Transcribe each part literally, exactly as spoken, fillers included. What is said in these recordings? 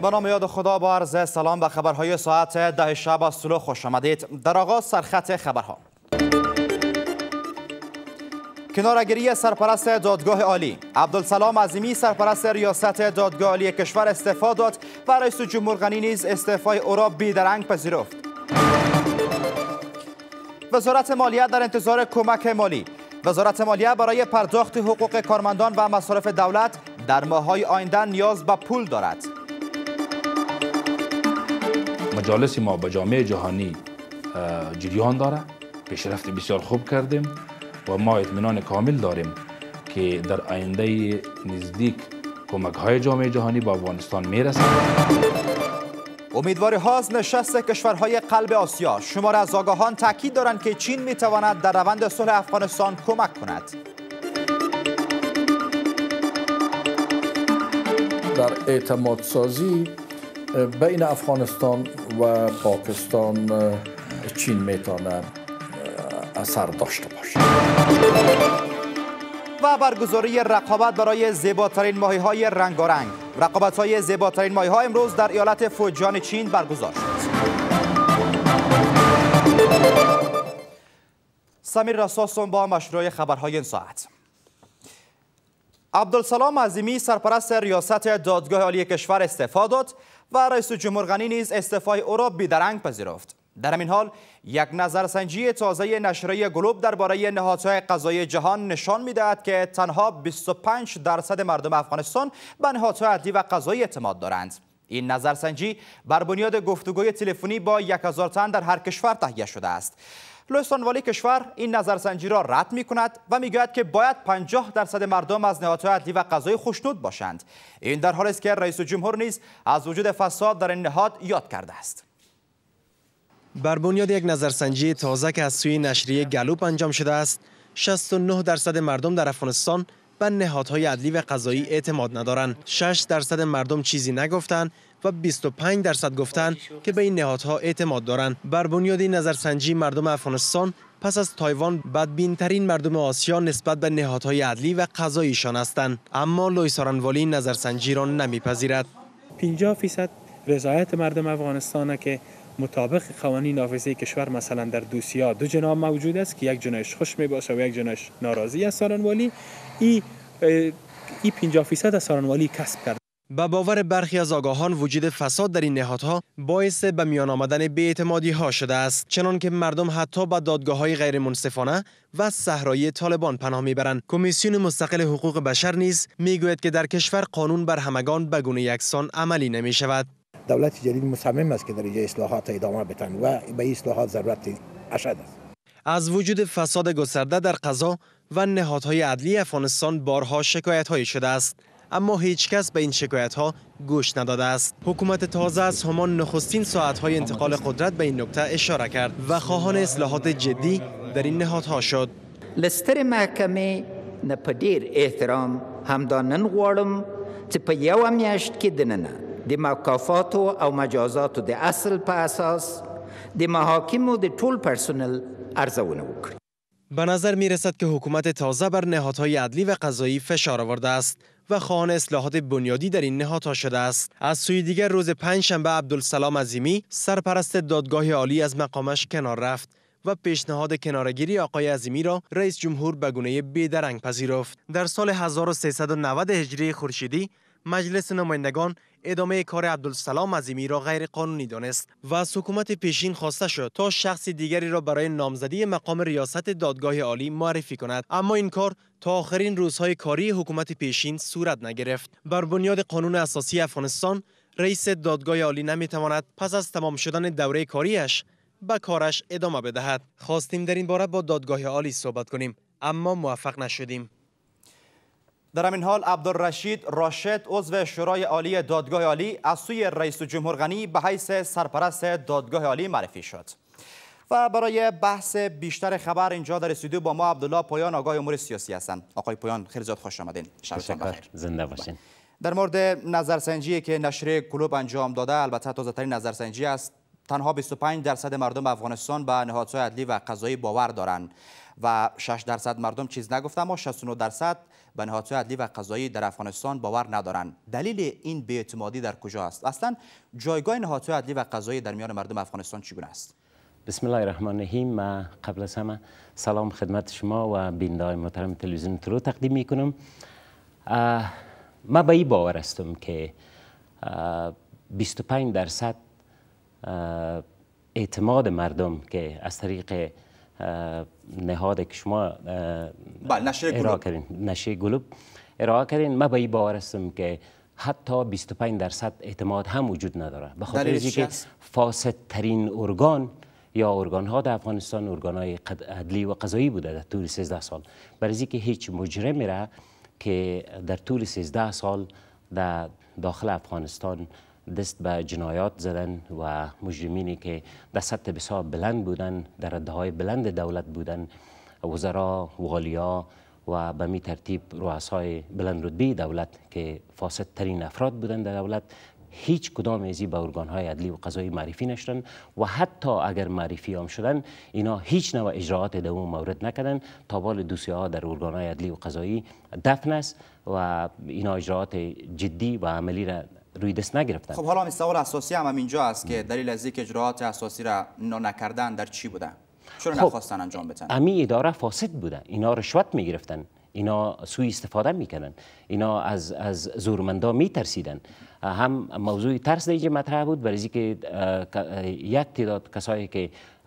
با نام یاد خدا با عرض سلام به خبرهای ساعت ده شب از طلوع خوش آمدید. در آغاز سرخط خبرها: کناره‌گیری سرپرست دادگاه عالی. عبدالسلام عظیمی سرپرست ریاست دادگاه عالی کشور استعفا داد و رئیس جمهور غنی نیز استعفای او را بی‌درنگ پذیرفت. وزارت مالیه در انتظار کمک مالی. وزارت مالیه برای پرداخت حقوق کارمندان و مصارف دولت در ماه‌های آینده نیاز به پول دارد. مجالس ما به جامعه جهانی جریان داره، پیشرفت بسیار خوب کردیم و ما اطمینان کامل داریم که در آینده نزدیک کمک های جامعه جهانی به افغانستان میرسد. امیدواری ها از نشست کشورهای قلب آسیا. شمار از آگاهان تاکید دارند که چین میتواند در روند صلح افغانستان کمک کند. در اعتماد سازی بین افغانستان و پاکستان چین میتونه اثر داشته باشه. و برگزاری رقابت برای زیباترین ماهی‌های رنگارنگ. رقابت‌های زیباترین ماهی‌ها امروز در ایالت فوجیان چین برگزار شد. سمیر رساسون با مشروع خبرهای این ساعت. عبدالسلام عظیمی سرپرست ریاست دادگاه عالی کشور استعفا داد و رئیس جمهور غنی نیز استعفای او را بی‌درنگ پذیرفت. در همین حال یک نظرسنجی تازه نشریه گلوب درباره نهادهای قضایی جهان نشان می‌دهد که تنها بیست و پنج درصد مردم افغانستان به نهادهای عدلی و قضایی اعتماد دارند. این نظرسنجی بر بنیاد گفتگوی تلفنی با یک هزار تن در هر کشور تهیه شده است. لویستان والی کشور این نظرسنجی را رد می‌کند و می‌گوید که باید پنجاه درصد مردم از نهادهای عدلی و قضایی خوشنود باشند. این در حالی است که رئیس جمهور نیز از وجود فساد در این نهاد یاد کرده است. بر بنیاد یک نظرسنجی تازه که از سوی نشریه گلوب انجام شده است، شصت و نه درصد مردم در افغانستان به نهادهای عدلی و قضایی اعتماد ندارند. شش درصد مردم چیزی نگفتند و بیست و پنج درصد گفتند که به این نهادها اعتماد دارند. بر بنیاد این نظرسنجی مردم افغانستان پس از تایوان بدبین‌ترین مردم آسیا نسبت به نهادهای عدلی و قضاییشان هستند. اما لویسان والی این نظرسنجی را نمیپذیرد. پنجاه درصد رضایت مردم افغانستان که مطابق قوانین نافذه کشور مثلا در دوسیه دو جناح موجود است که یک جناحش خوش می باشه و یک جناحش ناراضی از سارنوالی. این ای پنجاه درصد از سارنوالی کسب کرد. با باور برخی از آگاهان وجود فساد در این نهادها باعث به میان آمدن بی‌اعتمادی ها شده است، چنان که مردم حتی به دادگاه های غیر منصفانه و صحرایی طالبان پناه میبرند. کمیسیون مستقل حقوق بشر نیز میگوید که در کشور قانون بر همگان به گونه یکسان عملی نمی شود. دولت جدید مصمم است که در اینجا اصلاحات ادامه بدهند و به این اصلاحات ضرورت اشد است. از وجود فساد گسترده در قضا و نهادهای عدلی افغانستان بارها شکایت‌هایی شده است، اما هیچ کس به این شکایت‌ها گوش نداده است. حکومت تازه از همان نخستین ساعت‌های انتقال قدرت به این نکته اشاره کرد و خواهان اصلاحات جدی در این نهادها شد. لستر محکمه نه په ډیر احترام همدانن غواړم چې په یو میاشت کې دننه د موقفاتو او مجازاتو د اصل په اساس د محاکمو د ټول پرسونل ارزونه وکړي. به نظر می رسد که حکومت تازه بر نهادهای عدلی و قضایی فشار آورده است و خواهان اصلاحات بنیادی در این نهادها شده است. از سوی دیگر روز پنجشنبه عبدالسلام عظیمی سرپرست دادگاه عالی از مقامش کنار رفت و پیشنهاد کناره‌گیری آقای عظیمی را رئیس جمهور به گونه بی‌درنگ پذیرفت. در سال هزار و سیصد و نود هجری خورشیدی مجلس نمایندگان ادامه کار عبدالسلام عظیمی را غیر قانونی دانست و از حکومت پیشین خواسته شد تا شخص دیگری را برای نامزدی مقام ریاست دادگاه عالی معرفی کند، اما این کار تا آخرین روزهای کاری حکومت پیشین صورت نگرفت. بر بنیاد قانون اساسی افغانستان رئیس دادگاه عالی نمیتواند پس از تمام شدن دوره کاریش به کارش ادامه بدهد. خواستیم در این باره با دادگاه عالی صحبت کنیم، اما موفق نشدیم. در همین حال عبدالرشید راشد عضو شورای عالی دادگاه عالی از سوی رئیس جمهور غنی به حیث سرپرست دادگاه عالی معرفی شد. و برای بحث بیشتر خبر اینجا در استودیو با ما عبدالله پایان آگاه امور سیاسی هستند. آقای پایان خیلی زیاد خوش آمدین. شبتون بخیر. زنده باشین. در مورد نظرسنجی که نشریه گلوب انجام داده، البته تازه‌ترین نظرسنجی است، تنها بیست و پنج درصد مردم افغانستان به نهادهای عدلی و قضایی باور دارند. و شش درصد مردم چیز نگفتن، اما شصت و نه درصد به نهادهای عدلی و قضایی در افغانستان باور ندارند. دلیل این بی‌اعتمادی در کجا است؟ اصلا جایگاه نهادهای عدلی و قضایی در میان مردم افغانستان چگونه است؟ بسم الله الرحمن الرحیم. من قبل از همه سلام خدمت شما و بینندگان محترم تلویزیون ترو تقدیم می کنم. من به این باور هستم که بیست و پنج درصد اعتماد مردم که از طریق نهاد که شما ارائه کردین، نشریه گلوب ارائه کردین، من به این باور هستم که حتی بیست و پنج درصد اعتماد هم وجود نداره، به خاطر اینکه فاسد ترین ارگان یا ارگان ها در افغانستان ارگان های عدلی و قضایی بوده در طول سیزده سال. برای اینکه هیچ مجرمی را که در طول سیزده سال در داخل افغانستان دست به جنایات زدن و مجرمینی که در سطح بسیار بلند بودن، در رده‌های بلند دولت بودن، وزرا، والیا و به می ترتیب رؤسای بلند رتبه دولت که فاسد ترین افراد بودن در دولت، هیچ کدام از این به ارگان‌های عدلی و قضایی معرفی نشدن و حتی اگر معرفی هم شدن اینا هیچ نوع اجراعات در اون مورد نکردن. تا بال دوسیه‌ها در ارگان‌های عدلی و قضایی دفن است و اینا اجراعات جدی و عملی را روی دست نگرفتن. خب حالا سوال اساسی هم اینجا است که دلیل از اینکه اجراعات اساسی را نکردن در چی بوده؟ چرا خب نخواستن انجام بدن؟ امی اداره فاسد بوده، اینا رشوت میگرفتن، اینا سوء استفاده میکردن، اینا از از زورمندا میترسیدن. هم موضوع ترس در اینجا مطرح بود، برای اینکه یک تعداد کسایی که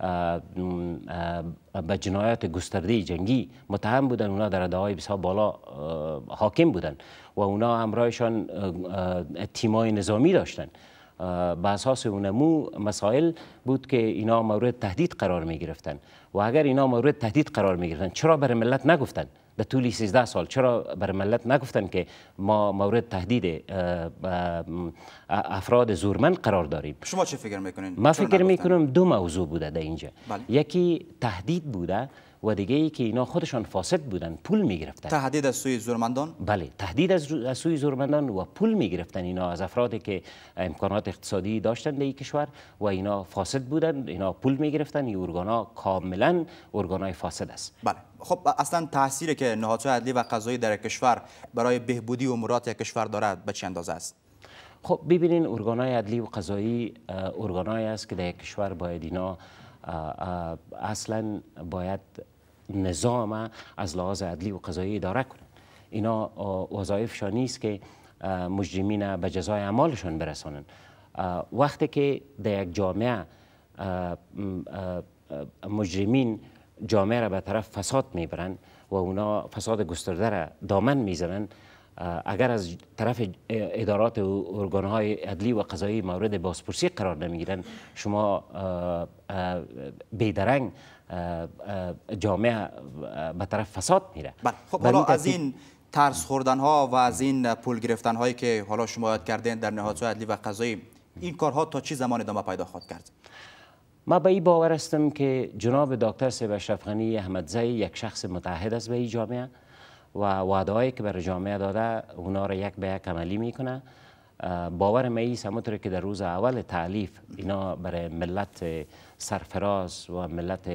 به جنایات گسترده جنگی متهم بودن، اونا در رده‌های بسیار بالا حاکم بودن و اونا همراهشان تیمای نظامی داشتن. به اساس اونمو مسائل بود که اینا مورد تهدید قرار می گرفتن و اگر اینا مورد تهدید قرار می گرفتن چرا برای ملت نگفتن؟ در طول سیزده سال چرا برای ملت نگفتن که ما مورد تهدید افراد زورمند قرار داریم؟ شما چه فکر میکنین؟ من فکر میکنم دو موضوع بوده در اینجا. بله. یکی تهدید بوده و دیگه ای که اینا خودشان فاسد بودن، پول میگرفتن. تهدید از سوی زورمندان؟ بله، تهدید از سوی زورمندان و پول میگرفتن اینا از افرادی که امکانات اقتصادی داشتن در این کشور و اینا فاسد بودن، اینا پول میگرفتن. این ارگانا کاملا ارگانای فاسد است. بله. خب اصلا تاثیری که نهادهای عدلی و قضایی در کشور برای بهبودی امورات کشور دارد به چه اندازه است؟ خب ببینین، ارگانای عدلی و قضایی ارگانایی است که در کشور باید اینا اصلا باید نظام از لحاظ عدلی و قضایی اداره کنند. اینا وظایفشان نیست که مجرمین به جزای اعمالشان برسانند. وقتی که در یک جامعه مجرمین جامعه را به طرف فساد میبرند و اونا فساد گسترده را دامن میزنند، اگر از طرف ادارات و ارگانهای عدلی و قضایی مورد بازپرسی قرار نمیگیرند، شما بیدرنگ جامعه به طرف فساد میره. خب حالا از این ترس خوردن ها و از این پول گرفتن هایی که حالا شما یاد کردین در نهادهای عدلی و قضایی، این کارها تا چه زمان ادامه پیدا خواهد کرد؟ ما به این باور هستم که جناب دکتر صاحب اشرف غنی احمدزی یک شخص متحد است به این جامعه و وعده‌هایی که برای جامعه داده اونا را یک به یک عملی میکنه. باور من است همونطور که در روز اول تألیف اینا برای ملت سرفراز و ملت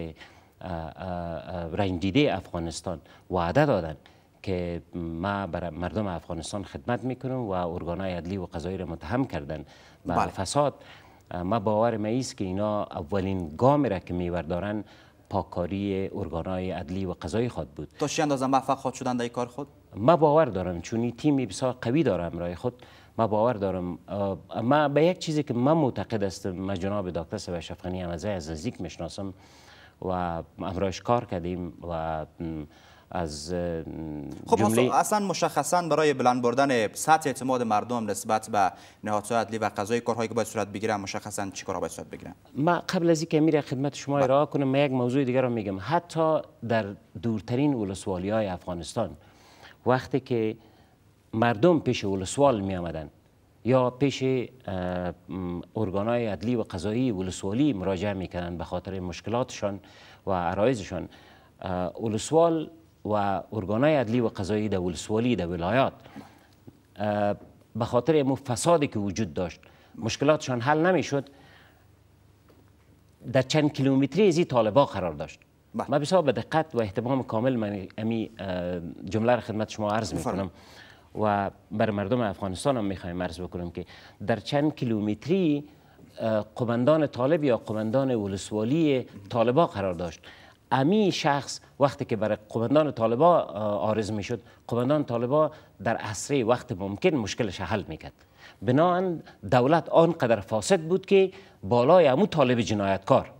رنجیده افغانستان وعده دادن که ما برای مردم افغانستان خدمت میکنم و ارگانهای عدلی و قضایی را متهم کردن به فساد. ما باور من است که اینا اولین گام را که میوردارن پاککاری ارگانهای عدلی و قضایی خود بود. تا چه اندازه موفق خواهد شدن در این کار خود؟ ما باور دارم، چون این تیم بسیار قوی داره همراه خود. ما باور دارم. ما به یک چیزی که من معتقد هستم، ما جناب دکتر صاحب اشرف غنی احمدزی از نزدیک میشناسم و همراهش کار کردیم و از خب جمله اصلا مشخصا برای بلند بردن سطح اعتماد مردم نسبت به نهادهای عدلی و قضایی کارهایی که باید صورت بگیرن، مشخصا چی کارها باید صورت بگیرن؟ ما قبل از اینکه میره خدمت شما ارائه کنم، ما یک موضوع دیگر رو میگم. حتی در دورترین ولسوالی های افغانستان وقتی که مردم پیش ولسوال می آمدن یا پیش ارگانهای عدلی و قضایی ولسوالی مراجعه میکردن به خاطر مشکلاتشان و عرایضشان، ولسوال و ارگانهای عدلی و قضایی در ولسوالی در ولایات به خاطر امو فسادی که وجود داشت مشکلاتشان حل نمیشد، در چند کیلومتری از این طالبا قرار داشت ما بسیار به دقت و اهتمام کامل من امی جمله را خدمت شما عرض میکنم و بر مردم افغانستان هم میخوایم عرض بکنم که در چند کیلومتری قماندان طالب یا قماندان ولسوالی طالبا قرار داشت. امی شخص وقتی که برای قماندان طالبا عارض میشد، قماندان طالبا در اسرع وقت ممکن مشکلش حل میکرد. بنابراین دولت آنقدر فاسد بود که بالای امو طالب جنایتکار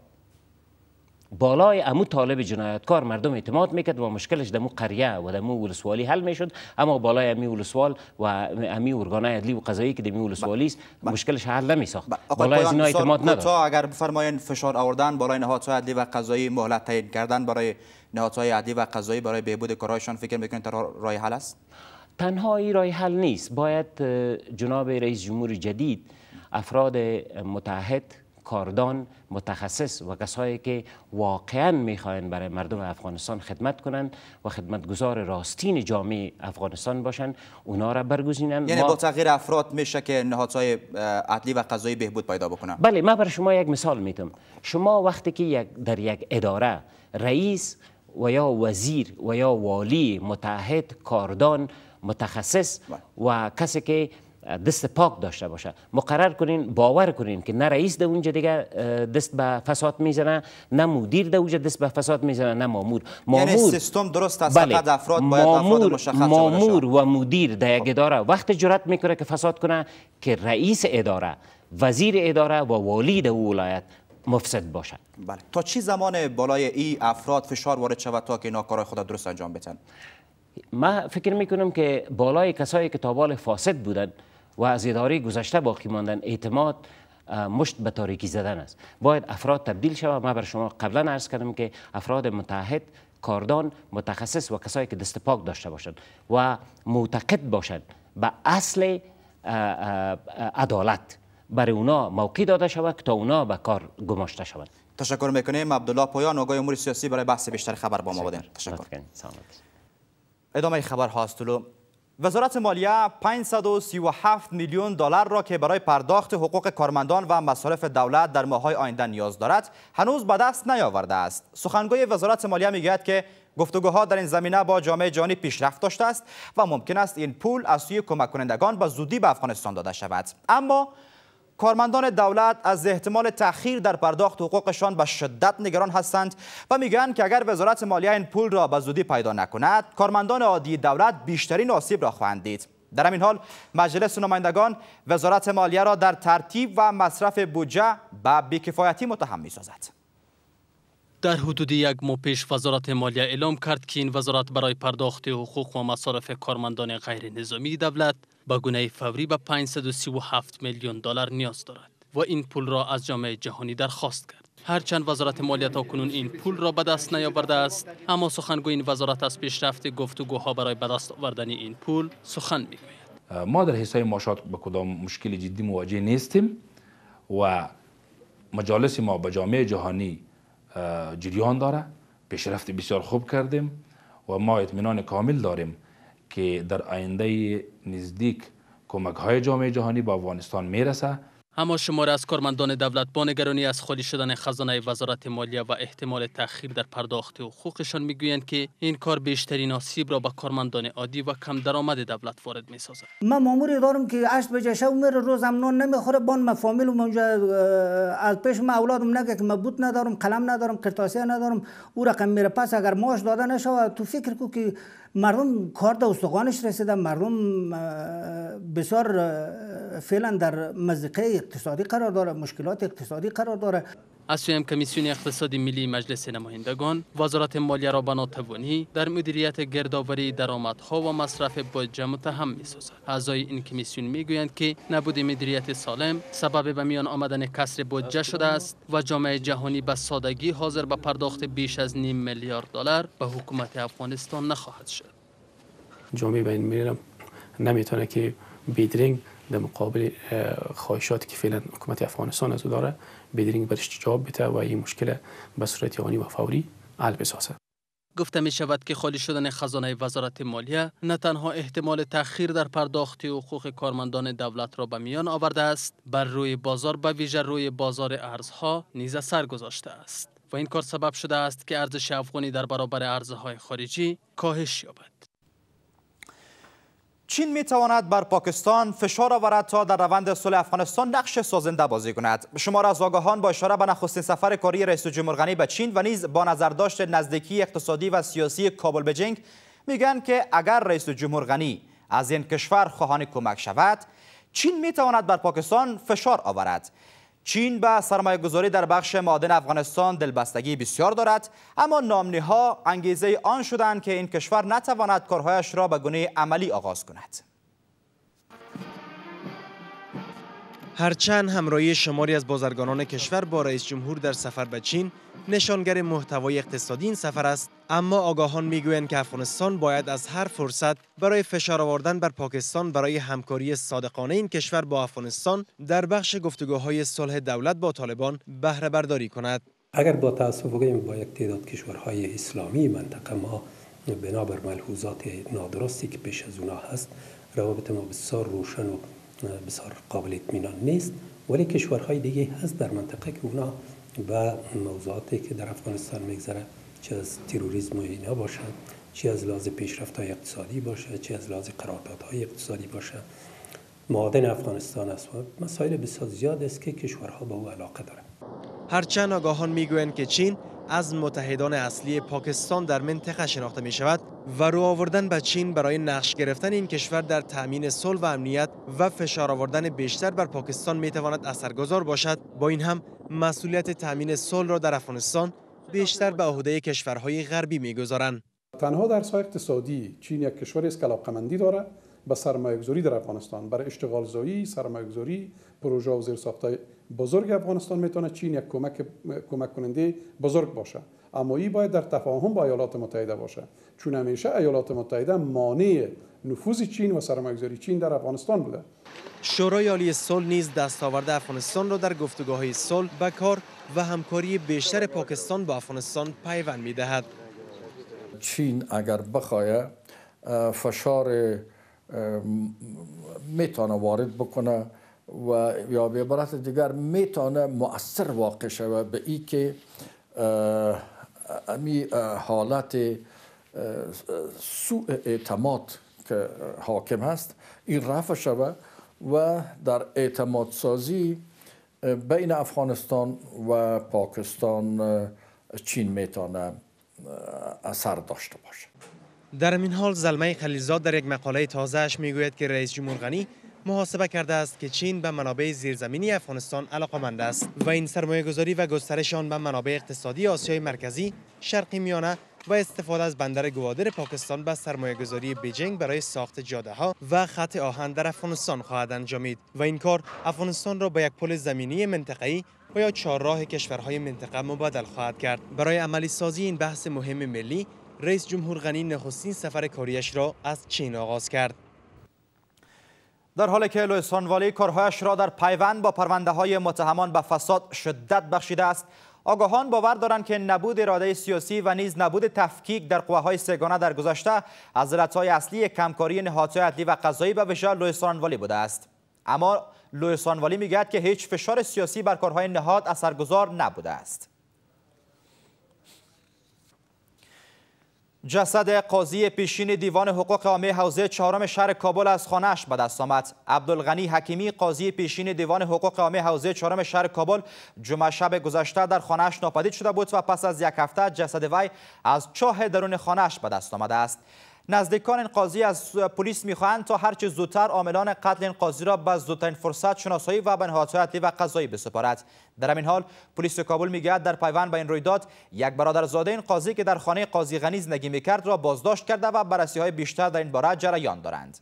بالای امو طالب جنایتکار مردم اعتماد میکرد و مشکلش دمو قریه و دمو ولسوالی حل میشد، اما بالای امی ولسوال و امی ارگانهای عدلی و قضایی که دمی ولسوالی است مشکلش حل نمیساخت. بالای از اینا اعتماد نداشت. اگر بفرمایین فشار آوردن بالای نهادهای عدلی و قضایی، مهلت تعیین کردن برای نهادهای عدلی و قضایی برای بهبود کارهایشان، فکر میکنید راه حل است؟ تنها این راه حل نیست. باید جناب رئیس جمهور جدید افراد متعهد، کاردان، متخصص و کسایی که واقعا میخواین برای مردم افغانستان خدمت کنند و خدمتگزار راستین جامعه افغانستان باشند، اونا را برگزینن. یعنی با تغییر افراد میشه که نهادهای عدلی و قضایی بهبود پیدا بکنن؟ بله، من برای شما یک مثال میتم. شما وقتی که یک در یک اداره رئیس و یا وزیر و یا والی متعهد، کاردان، متخصص و کسی که دست پاک داشته باشه مقرر کنین، باور کنین که نه رئیس در اونجا دیگه دست به فساد میزنه، نه مدیر در اونجا دست به فساد میزنه، نه مامور. مامور یعنی سیستم درست است، فقط افراد باید افراد مشخص باشه. مامور و مدیر در یک اداره وقت جرأت میکنه که فساد کنه که رئیس اداره، وزیر اداره و والی در ولایت مفسد باشه. بله. تا چی زمان بالای ای افراد فشار وارد شود تا که اینا کارهای خود درست انجام بدن؟ من فکر میکنم که بالای کسایی که تا بال فاسد بودن و از اداره گذشته باقی ماندن، اعتماد مشت به تاریکی زدن است. باید افراد تبدیل شود. من بر شما قبلا عرض کردم که افراد متعهد، کاردان، متخصص و کسایی که دست پاک داشته باشند و معتقد باشند به اصل عدالت، برای اونا موقع داده شود که تا اونا به کار گماشته شوند. تشکر میکنیم. عبدالله پایان، آگاه امور سیاسی، برای بحث بیشتر خبر با ما بودین. تشکر. ادامه خبر هاستلو. وزارت مالیه پانصد و سی و هفت میلیون دلار را که برای پرداخت حقوق کارمندان و مصارف دولت در ماه‌های آینده نیاز دارد، هنوز به دست نیاورده است. سخنگوی وزارت مالیه میگوید که گفتگوها در این زمینه با جامعه جهانی پیشرفت داشته است و ممکن است این پول از سوی کمک کنندگان به زودی به افغانستان داده شود. اما کارمندان دولت از احتمال تأخیر در پرداخت حقوقشان به شدت نگران هستند و میگویند که اگر وزارت مالیه این پول را به زودی پیدا نکند، کارمندان عادی دولت بیشترین آسیب را خواهند دید. در همین حال مجلس نمایندگان وزارت مالیه را در ترتیب و مصرف بودجه به بی‌کفایتی متهم می‌سازد. در حدود یک ماه پیش وزارت مالیه اعلام کرد که این وزارت برای پرداخت حقوق و مصارف کارمندان غیر نظامی دولت به گونه فوری به پانصد و سی و هفت میلیون دلار نیاز دارد و این پول را از جامعه جهانی درخواست کرد. هرچند وزارت مالیه تاکنون این پول را به دست نیاورده است، اما سخنگوی این وزارت از پیشرفت گفتگوها برای به دست آوردن این پول سخن میگوید. ما در حصه ماشات به کدام مشکل جدی مواجه نیستیم و مجالس ما به جامعه جهانی جریان داره، پیشرفت بسیار خوب کردیم و ما اطمینان کامل داریم که در آینده نزدیک کمک های جامعه جهانی به افغانستان میرسه. اما شماره از کارمندان دولت با نگرانی از خالی شدن خزانه وزارت مالیه و احتمال تأخیر در پرداخت حقوقشان میگویند که این کار بیشترین آسیب را به کارمندان عادی و کم درآمد دولت وارد میسازد. من ماموری دارم که هشت بجه شب میره، روزم نان نمیخوره، بان من فامیلم اونجا از پیش من اولادم نگه که من بود ندارم، قلم ندارم، کرتاسیه ندارم، او رقم میره پس اگر ماش داده نشه تو فکر کو که مردم کار در استخوانش رسیده، مردم بسیار فعلا در مزیقه اقتصادی قرار داره، مشکلات اقتصادی قرار داره. از سوی کمیسیون اقتصادی ملی مجلس نمایندگان وزارت مالیه را به ناتوانی در مدیریت گردآوری درآمدها و مصرف بودجه متهم می‌سازد. اعضای این کمیسیون میگویند که نبود مدیریت سالم سبب به میان آمدن کسر بودجه شده است و جامعه جهانی به سادگی حاضر به پرداخت بیش از نیم میلیارد دلار به حکومت افغانستان نخواهد شد. جامعه بین المللی نمیتونه که بیدرینگ در مقابل خواهشاتی که فعلا حکومت افغانستان از او داره بیدرینگ برش جواب بده و این مشکل به صورت آنی و فوری حل بسازه. گفته می شود که خالی شدن خزانه وزارت مالیه نه تنها احتمال تأخیر در پرداخت حقوق کارمندان دولت را به میان آورده است، بر روی بازار به ویژه روی بازار ارزها نیز اثر گذاشته است. و این کار سبب شده است که ارزش افغانی در برابر ارزهای خارجی کاهش یابد. چین می تواند بر پاکستان فشار آورد تا در روند صلح افغانستان نقش سازنده بازی کند. شمار از آگاهان با اشاره به نخستین سفر کاری رئیس جمهور غنی به چین و نیز با نظرداشت نزدیکی اقتصادی و سیاسی کابل بیجینگ میگن که اگر رئیس جمهور غنی از این کشور خواهان کمک شود، چین می تواند بر پاکستان فشار آورد. چین به سرمایه گذاری در بخش معادن افغانستان دلبستگی بسیار دارد، اما نامنی‌ها انگیزه آن شدند که این کشور نتواند کارهایش را به گونه عملی آغاز کند. هرچند همراهی شماری از بازرگانان کشور با رئیس جمهور در سفر به چین نشانگر محتوای اقتصادی این سفر است، اما آگاهان میگویند که افغانستان باید از هر فرصت برای فشار آوردن بر پاکستان برای همکاری صادقانه این کشور با افغانستان در بخش گفتگوهای صلح دولت با طالبان بهره برداری کند. اگر با تاسف بگوییم با یک تعداد کشورهای اسلامی منطقه ما بنابر ملحوظات نادرستی که پیش از اونها هست روابط ما بسیار روشن و بسیار قابل اطمینان نیست، ولی کشورهای دیگه هست در منطقه که اونا و موضوعاتی که در افغانستان میگذره، چه از تروریسم و اینا باشه، چه از لحاظ پیشرفت‌های اقتصادی باشه، چه از لحاظ قراردادهای اقتصادی باشه، معادن افغانستان است و مسائل بسیار زیاد است که کشورها به او علاقه دارند. هرچند آگاهان میگویند که چین از متحدان اصلی پاکستان در منطقه شناخته می شود و رو آوردن به چین برای نقش گرفتن این کشور در تأمین صلح و امنیت و فشار آوردن بیشتر بر پاکستان می تواند اثرگذار باشد، با این هم مسئولیت تأمین صلح را در افغانستان بیشتر به عهده کشورهای غربی می گذارند. تنها در ساحه اقتصادی چین یک کشوری است که علاقه‌مندی داره به سرمایه‌گذاری در افغانستان، برای اشتغال زایی، سرمایه‌گذاری، پروژه و زیرساخت‌های بزرگ افغانستان میتونه چین یک کمک کمک کننده بزرگ باشه، اما این باید در تفاهم با ایالات متحده باشه، چون همیشه ایالات متحده مانع نفوذ چین و سرمایه‌گذاری چین در افغانستان بوده. شورای عالی صلح نیز دستاورد افغانستان را در گفتگوهای صلح به کار و همکاری بیشتر پاکستان با افغانستان پیوند می‌دهد. چین اگر بخواهد فشار میتونه وارد بکنه و یا به عبارت دیگر میتونه مؤثر واقع شود به ای که امی حالت سوء اعتماد که حاکم هست این رفع شود و در اعتماد سازی بین افغانستان و پاکستان چین میتونه اثر داشته باشه. در این حال زلمه خلیلزاد در یک مقاله تازه‌اش میگوید که رئیس جمهور غنی محاسبه کرده است که چین به منابع زیرزمینی افغانستان علاقه‌مند است و این سرمایه‌گذاری و گسترش آن به منابع اقتصادی آسیای مرکزی، شرق میانه و استفاده از بندر گوادر پاکستان به سرمایه‌گذاری بیجینگ برای ساخت جاده‌ها و خط آهن در افغانستان خواهد انجامید و این کار افغانستان را به یک پل زمینی منطقه‌ای و یا چهارراه کشورهای منطقه مبادل خواهد کرد. برای عملی سازی این بحث مهم ملی، رئیس جمهور غنی نخستین سفر کاریش را از چین آغاز کرد. در حالی که لویسانوالی کارهایش را در پیوند با پرونده های متهمان به فساد شدت بخشیده است، آگاهان باور دارند که نبود اراده سیاسی و نیز نبود تفکیک در قوه‌های سه‌گانه در گذشته از علتهای اصلی کمکاری نهادهای عدلی و قضایی به ویژه لویسانوالی بوده است. اما لویسانوالی میگوید که هیچ فشار سیاسی بر کارهای نهاد اثرگذار نبوده است. جسد قاضی پیشین دیوان حقوق عامه حوزه چهارم شهر کابل از خانه‌اش به دست آمد. عبدالغنی حکیمی قاضی پیشین دیوان حقوق عامه حوزه چهارم شهر کابل جمعه شب گذشته در خانه‌اش ناپدید شده بود و پس از یک هفته جسد وی از چاه درون خانه‌اش به دست آمده است. نزدیکان این قاضی از پلیس می‌خواهند تا هرچه زودتر عاملان قتل این قاضی را به زودترین فرصت شناسایی و به نهادهای عدلی و قضایی بسپارد. در همین حال پلیس کابل می‌گوید در پیوند به این رویداد یک برادرزاده این قاضی که در خانه قاضی غنی زندگی می‌کرد را بازداشت کرده و بررسی‌های بیشتر در این باره جریان دارند.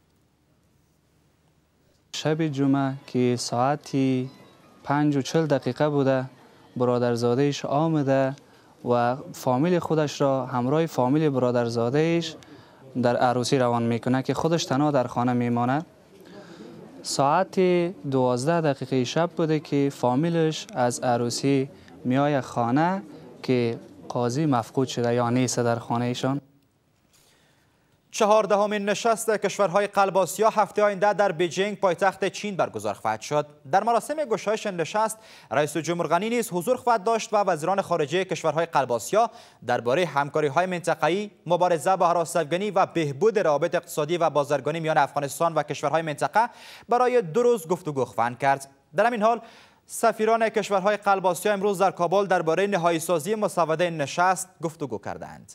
شب جمعه که ساعتی پنج و چل دقیقه بوده، برادرزادهش آمده و فامیل خودش را همراه فامیل برادرزادهش در عروسی روان میکنه که خودش تنها در خانه میمانه. ساعت دوازده دقیقه شب بوده که فامیلش از عروسی میای خانه که قاضی مفقود شده یا نیست در خانه ایشان. چهاردهمین نشست کشورهای قلب آسیا هفته آینده در بیجینگ پایتخت چین برگزار خواهد شد. در مراسم گشایش نشست رئیس جمهور غنی نیز حضور خواهد داشت و وزیران خارجه کشورهای قلب آسیا درباره همکاری‌های منطقه‌ای، مبارزه با هراس‌افکنی و بهبود روابط اقتصادی و بازرگانی میان افغانستان و کشورهای منطقه برای دو روز گفتگو خواهند کرد. در این حال سفیران کشورهای قلب آسیا امروز در کابل درباره نهایی سازی مسوده نشست گفتگو کردند.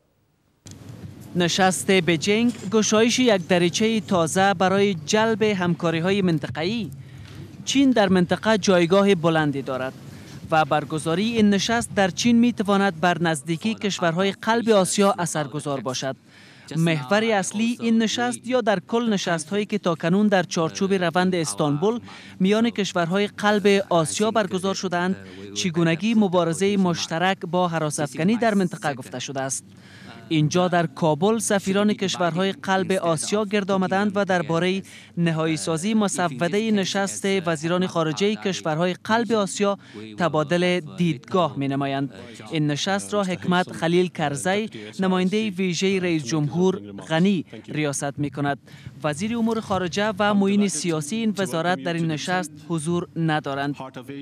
نشست بیجینگ گشایش یک دریچه تازه برای جلب همکاری‌های منطقه‌ای. چین در منطقه جایگاه بلندی دارد و برگزاری این نشست در چین می‌تواند بر نزدیکی کشورهای قلب آسیا اثرگذار باشد. محور اصلی این نشست یا در کل نشست‌هایی که تاکنون در چارچوب روند استانبول میان کشورهای قلب آسیا برگزار شدند، چگونگی مبارزه مشترک با هراس‌افکنی در منطقه گفته شده است. اینجا در کابل سفیران کشورهای قلب آسیا گرد آمدند و درباره نهایی سازی مسوده نشست وزیران خارجه کشورهای قلب آسیا تبادل دیدگاه می نمایند. این نشست را حکمت خلیل کرزی نماینده ویژه رئیس جمهور غنی ریاست می کند. وزیر امور خارجه و معین سیاسی این وزارت در این نشست حضور ندارند.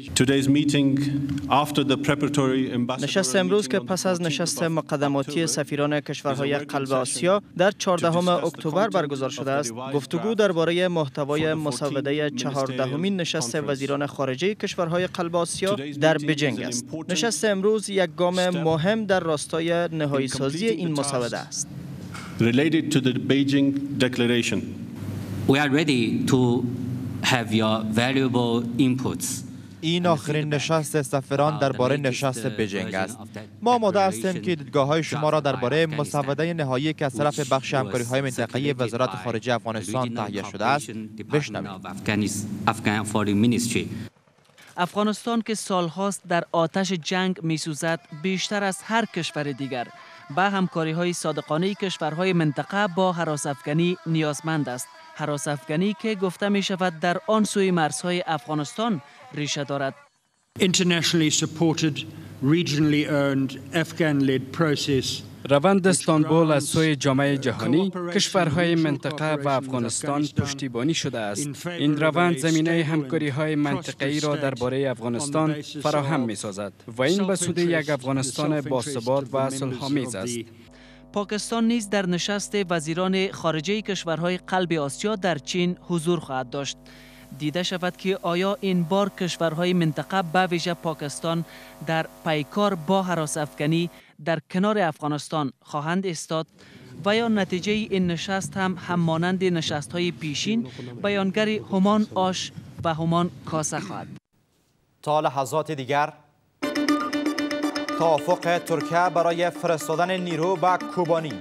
نشست امروز که پس از نشست مقدماتی سفیران کشورهای قلب آسیا در چهاردهم اکتبر برگزار شده است، گفتگو درباره محتوای مسوده چهاردهمین نشست وزیران خارجه کشورهای قلب آسیا در بیجینگ است. نشست امروز یک گام مهم در راستای نهایی سازی این مسوده است. Related to the Beijing Declaration. We are ready to have your valuable inputs. این آخرین نشست سفیران درباره نشست بیجینگ است. ما آماده هستیم که دیدگاه‌های شما را درباره مسوده نهایی که از طرف بخش همکاری‌های منطقه‌ای وزارت خارجه افغانستان تهیه شده است بشنویم. افغانستان که سالهاست در آتش جنگ می‌سوزد، بیشتر از هر کشور دیگر به همکاری‌های صادقانه کشورهای منطقه با هراس‌افکنی نیازمند است. هراس‌افکنی که گفته می‌شود در آن سوی مرزهای افغانستان ریشه دارد. Internationally supported, regionally earned, Afghan-led process. روند استانبول از سوی جامعه جهانی، کشورهای منطقه و افغانستان پشتیبانی شده است. این روند زمینه همکاری‌های منطقه‌ای را درباره افغانستان فراهم می‌سازد و این به سود یک افغانستان باثبات و صلح‌آمیز است. پاکستان نیز در نشست وزیران خارجه کشورهای قلب آسیا در چین حضور خواهد داشت. دیده شود که آیا این بار کشورهای منطقه به ویژه پاکستان در پیکار با هراس‌افکنی در کنار افغانستان خواهند ایستاد و یا نتیجه این نشست هم همانند نشست‌های پیشین بیانگر همان آش و همان کاسه خواهد. تا لحظات دیگر توافق ترکیه برای فرستادن نیرو به کوبانی.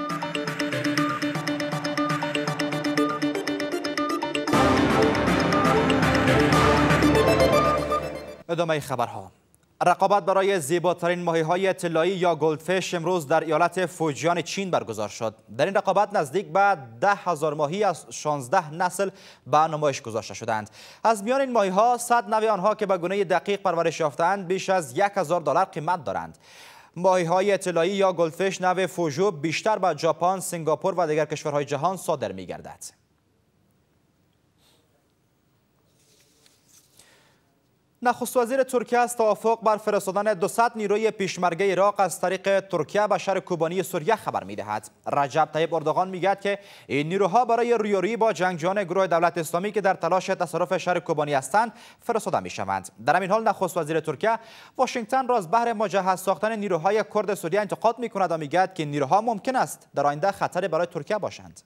ادامه خبرها. رقابت برای زیباترین ماهی‌های طلایی یا گلدفیش امروز در ایالت فوجیان چین برگزار شد. در این رقابت نزدیک به ده هزار ماهی از شانزده نسل به نمایش گذاشته شدند. از میان این ماهی‌ها صد نوع آنها که به گونه دقیق پرورش یافته‌اند بیش از یک هزار دلار قیمت دارند. ماهی‌های طلایی یا گلدفیش نوع فوژو بیشتر به ژاپن، سنگاپور و دیگر کشورهای جهان صادر می‌گردد. نخست وزیر ترکیه از توافق بر فرستادن دویست نیروی پیشمرگه عراق از طریق ترکیه به شهر کوبانی سوریه خبر می‌دهد. رجب طیب اردوغان می‌گوید که این نیروها برای رویارویی با جنگجویان گروه دولت اسلامی که در تلاش تصرف شهر کوبانی هستند فرستاده می‌شوند. در همین حال نخست وزیر ترکیه واشنگتن را از بهر مجهز ساختن نیروهای کرد سوریه انتقاد می‌کند و می‌گوید که نیروها ممکن است در آینده خطری برای ترکیه باشند.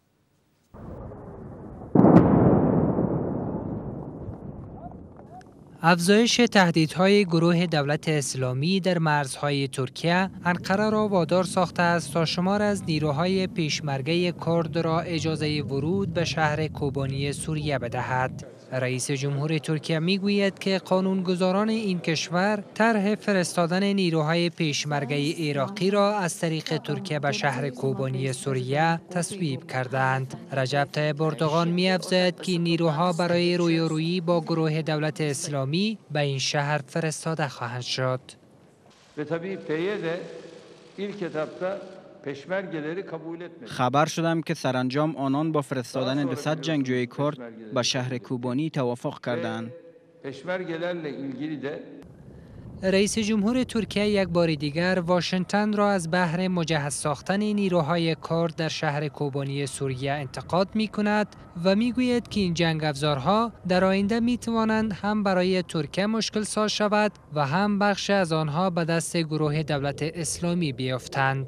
افزایش تهدیدهای گروه دولت اسلامی در مرزهای ترکیه انقره را وادار ساخته است تا شمار از نیروهای پیشمرگه کرد را اجازه ورود به شهر کوبانی سوریه بدهد. رئیس جمهور ترکیه میگوید که قانونگذاران این کشور طرح فرستادن نیروهای پیشمرگه عراقی را از طریق ترکیه به شهر کوبانی سوریه تصویب کردند. رجب طیب اردوغان می‌افزاید که نیروها برای رویارویی با گروه دولت اسلامی به این شهر فرستاده خواهند شد. ve tabii P Y D ilk etapta خبر شدم که سرانجام آنان با فرستادن دویست جنگجوی کرد به شهر کوبانی توافق کردند. رئیس جمهور ترکیه یک بار دیگر واشنگتن را از بهر مجهز ساختن نیروهای کرد در شهر کوبانی سوریه انتقاد می کند و می گوید که این جنگ افزارها در آینده می توانند هم برای ترکیه مشکل ساز شود و هم بخش از آنها به دست گروه دولت اسلامی بیفتند.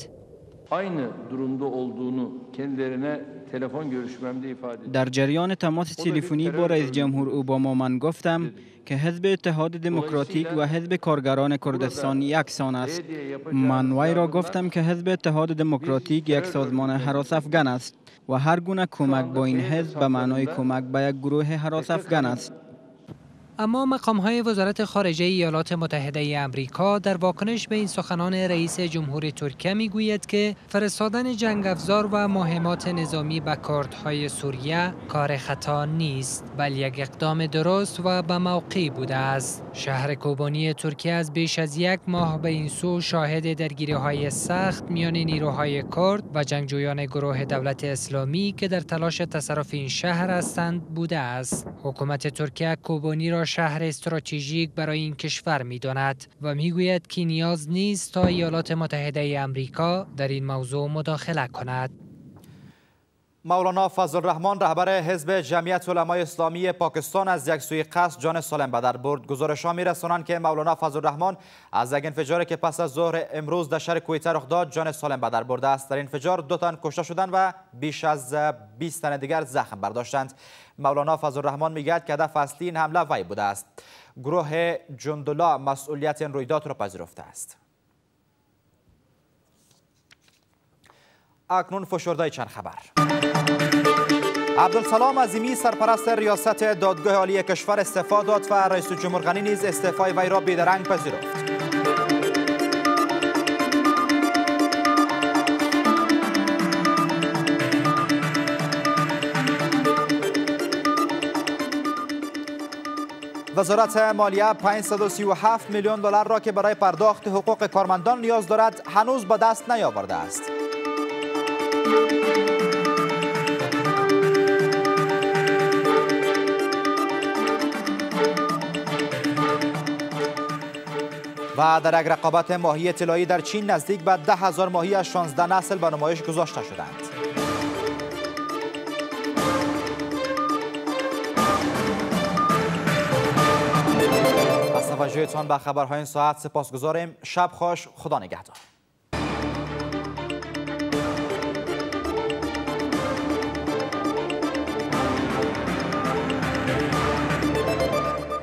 در جریان تماس تلفنی با رئیس جمهور اوباما من گفتم که حزب اتحاد دموکراتیک و حزب کارگران کردستان یکسان است. من وی را گفتم که حزب اتحاد دموکراتیک یک سازمان هراس افغان است و هر گونه کمک با این حزب به معنای کمک به یک گروه هراس افغان است. اما مقام‌های وزارت خارجه ایالات متحده آمریکا در واکنش به این سخنان رئیس جمهور ترکیه میگوید که فرستادن جنگ افزار و مهمات نظامی به کردهای سوریه کار خطا نیست، بل یک اقدام درست و به موقع بوده است. شهر کوبانی ترکیه از بیش از یک ماه به این سو شاهد درگیری‌های سخت میان نیروهای کرد و جنگجویان گروه دولت اسلامی که در تلاش تصرف این شهر هستند بوده است. حکومت ترکیه کوبانی را شهر استراتژیک برای این کشور می‌داند و می‌گوید که نیاز نیست تا ایالات متحده آمریکا در این موضوع مداخله کند. مولانا فضل الرحمن رهبر حزب جمعیت علمای اسلامی پاکستان از یک سوی قصد جان سالم به در برد. گزارش‌ها می‌رسانند که مولانا فضل الرحمن از یک انفجاری که پس از ظهر امروز در شهر کویته رخ داد جان سالم به در برده است. در این انفجار دو تن کشته شدند و بیش از بیست تن دیگر زخم برداشتند. مولانا فضل الرحمن میگوید که هدف اصلی این حمله وی بوده است. گروه جندولا مسئولیت این رویداد را پذیرفته است. اکنون فشرده چند خبر. عبدالسلام عظیمی سرپرست ریاست دادگاه عالی کشور استعفا داد و رئیس جمهور غنی نیز استعفای وی را بیدرنگ پذیرفت. وزارت مالیه پانصد و سی و هفت میلیون دلار را که برای پرداخت حقوق کارمندان نیاز دارد هنوز به دست نیاورده است. و در یک رقابت ماهی طلایی در چین نزدیک به ده هزار ماهی از شانزده نسل به نمایش گذاشته شدند. از توجهتان به خبرهای این ساعت سپاسگزاریم. شب خوش، خدا نگهدار.